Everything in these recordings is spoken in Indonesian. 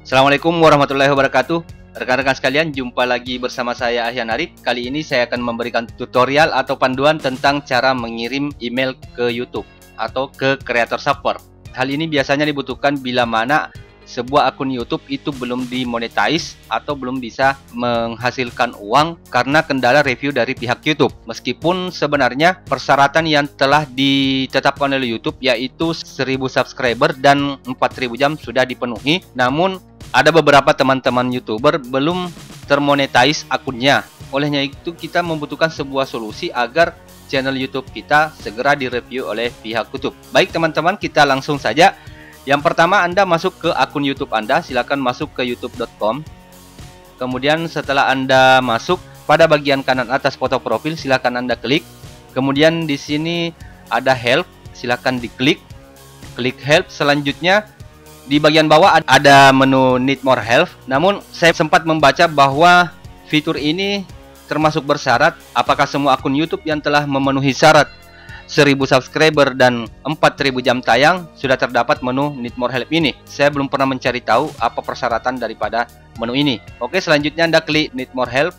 Assalamualaikum warahmatullahi wabarakatuh. Rekan-rekan sekalian, jumpa lagi bersama saya Ahyan Arif. Kali ini saya akan memberikan tutorial atau panduan tentang cara mengirim email ke YouTube atau ke Creator Support. Hal ini biasanya dibutuhkan bila mana sebuah akun YouTube itu belum dimonetize atau belum bisa menghasilkan uang karena kendala review dari pihak YouTube. Meskipun sebenarnya persyaratan yang telah ditetapkan oleh YouTube yaitu 1000 subscriber dan 4000 jam sudah dipenuhi, namun ada beberapa teman-teman YouTuber belum termonetize akunnya. Olehnya itu kita membutuhkan sebuah solusi agar channel YouTube kita segera direview oleh pihak YouTube. Baik teman-teman, kita langsung saja. Yang pertama, Anda masuk ke akun YouTube Anda, silakan masuk ke youtube.com. Kemudian setelah Anda masuk, pada bagian kanan atas foto profil silakan Anda klik. Kemudian di sini ada help, silakan diklik. Klik help. Selanjutnya di bagian bawah ada menu need more help. Namun saya sempat membaca bahwa fitur ini termasuk bersyarat. Apakah semua akun YouTube yang telah memenuhi syarat 1000 subscriber dan 4000 jam tayang sudah terdapat menu need more help ini? Saya belum pernah mencari tahu apa persyaratan daripada menu ini. Oke, selanjutnya Anda klik need more help.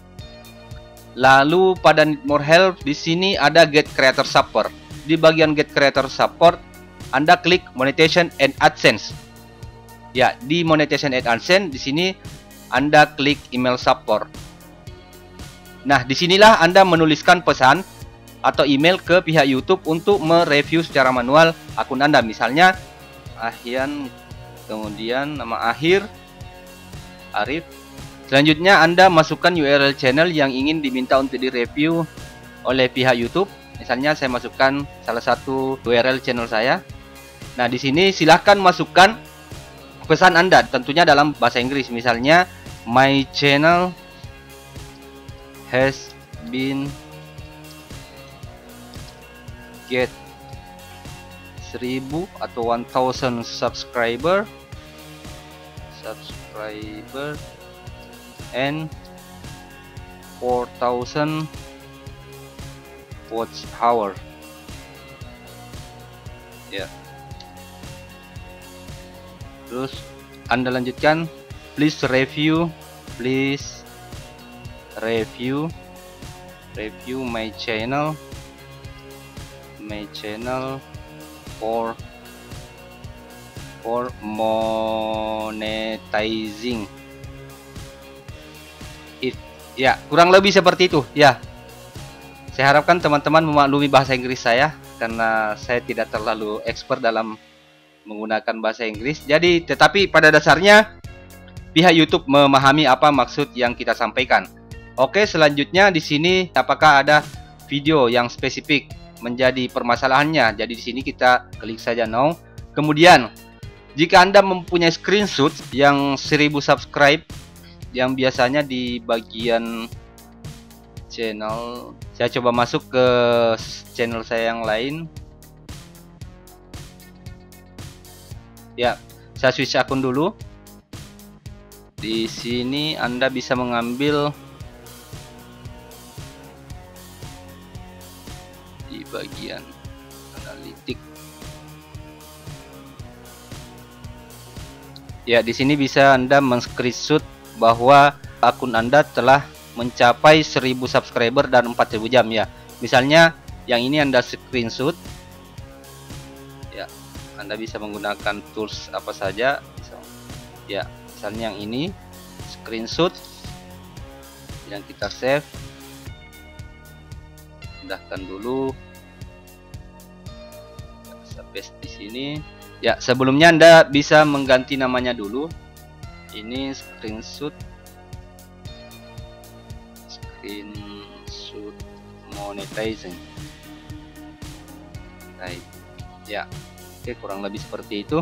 Lalu pada need more help di sini ada get creator support. Di bagian get creator support Anda klik monetization and AdSense. Ya, di monetization and AdSense di sini Anda klik email support. Nah, disinilah Anda menuliskan pesan atau email ke pihak YouTube untuk mereview secara manual akun Anda. Misalnya Ahyan, kemudian nama akhir Arif. Selanjutnya Anda masukkan URL channel yang ingin diminta untuk direview oleh pihak YouTube. Misalnya saya masukkan salah satu URL channel saya. Nah, di sini silahkan masukkan pesan Anda, tentunya dalam bahasa Inggris. Misalnya my channel has been get 1000 atau 1000 subscriber and 4000 watch hour. Ya. Terus Anda lanjutkan, please review my channel for monetizing it. Ya, kurang lebih seperti itu ya. Saya harapkan teman-teman memaklumi bahasa Inggris saya karena saya tidak terlalu expert dalam menggunakan bahasa Inggris. Jadi, tetapi pada dasarnya pihak YouTube memahami apa maksud yang kita sampaikan. Oke, selanjutnya di sini apakah ada video yang spesifik menjadi permasalahannya. Jadi di sini kita klik saja no. Kemudian jika Anda mempunyai screenshot yang 1000 subscribe yang biasanya di bagian channel, saya coba masuk ke channel saya yang lain. Ya, saya switch akun dulu. Di sini Anda bisa mengambil di bagian analitik. Ya, di sini bisa Anda men-screenshot bahwa akun Anda telah mencapai 1000 subscriber dan 4000 jam ya. Misalnya yang ini Anda screenshot. Ya, Anda bisa menggunakan tools apa saja. Ya, misalnya yang ini screenshot yang kita save. Pindahkan dulu. Saya paste di sini. Ya, sebelumnya Anda bisa mengganti namanya dulu. Ini screenshot monetizing. Baik. Ya. Oke, kurang lebih seperti itu.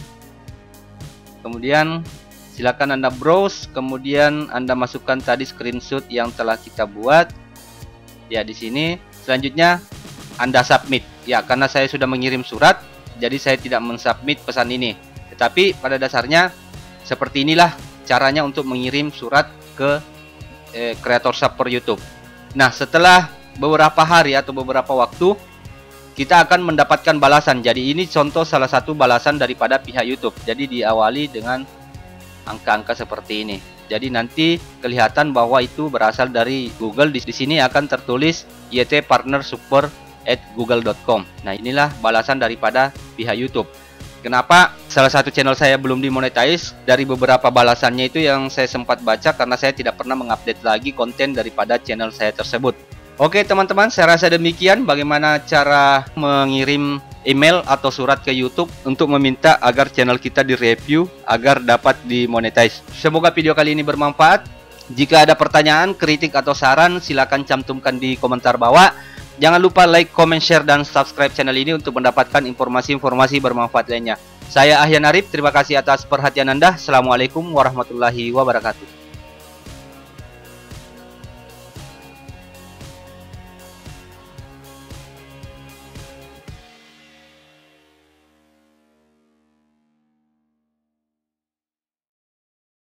Kemudian silakan Anda browse, kemudian Anda masukkan tadi screenshot yang telah kita buat. Ya, di sini selanjutnya Anda submit. Ya, karena saya sudah mengirim surat, jadi saya tidak mensubmit pesan ini. Tetapi pada dasarnya seperti inilah caranya untuk mengirim surat ke Creator Support YouTube. Nah, setelah beberapa hari atau beberapa waktu kita akan mendapatkan balasan. Jadi ini contoh salah satu balasan daripada pihak YouTube. Jadi diawali dengan angka-angka seperti ini. Jadi nanti kelihatan bahwa itu berasal dari Google. Di sini akan tertulis ytpartnersupport@google.com. Nah, inilah balasan daripada pihak YouTube. Kenapa salah satu channel saya belum dimonetize? Dari beberapa balasannya itu yang saya sempat baca karena saya tidak pernah mengupdate lagi konten daripada channel saya tersebut. Oke teman-teman, saya rasa demikian bagaimana cara mengirim email atau surat ke YouTube untuk meminta agar channel kita direview agar dapat dimonetize. Semoga video kali ini bermanfaat. Jika ada pertanyaan, kritik atau saran, silakan cantumkan di komentar bawah. Jangan lupa like, comment, share, dan subscribe channel ini untuk mendapatkan informasi-informasi bermanfaat lainnya. Saya Ahyan Arif, terima kasih atas perhatian Anda. Assalamualaikum warahmatullahi wabarakatuh.